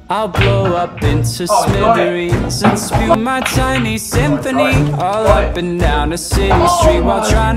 I'll blow up into smithereens and spew my tiny symphony all up and down a city street while trying